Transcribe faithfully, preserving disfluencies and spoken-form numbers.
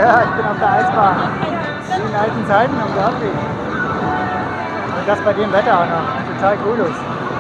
Ja, ich bin auf der Eisbahn. Wie in alten Zeiten am Gartenweg. Und das bei dem Wetter auch noch. Total cool ist.